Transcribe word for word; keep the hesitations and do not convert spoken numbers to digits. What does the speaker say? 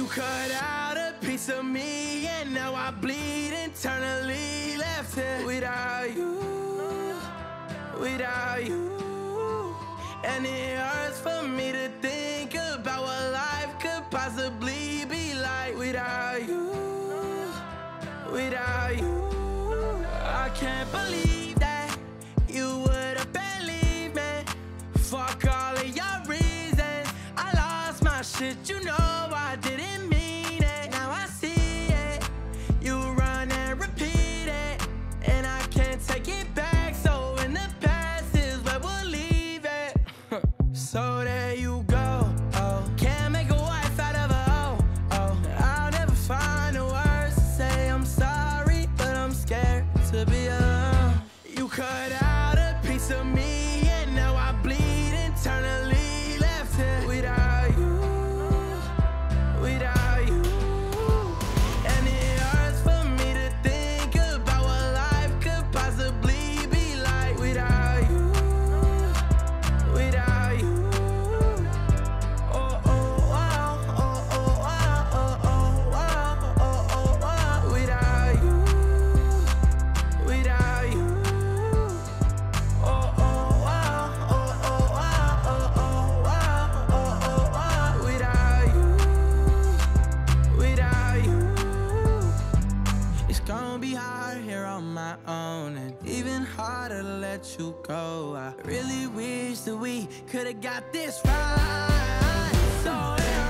cut out a piece of me, and now I bleed internally. Left here without you, without you. And it hurts for me to think about what life could possibly be like without you, without you. I can't believe that you would have believed me. Fuck all of your reasons. I lost my shit, you know I didn't mean it. Now I see it. You run and repeat it, and I can't take it back. So in the past is where we'll leave it. So there you go. Oh, can't make a wife out of a hoe. Oh, I'll never find the words to say I'm sorry, but I'm scared to be alone. You cut out a piece of me, and now I bleed internally. Left here without you, without you. And it hurts for me to think about what life could possibly be like without you, without you. Oh, oh, wow, oh, oh, wow, oh, oh, wow, oh, oh, wow. Without you, without you. Oh, oh, wow, oh, oh, wow, oh, oh, wow, oh, oh, wow. Without you, without you. It's gonna be hard here on my own, and even harder to let you go. I really wish that we could've got this right. So it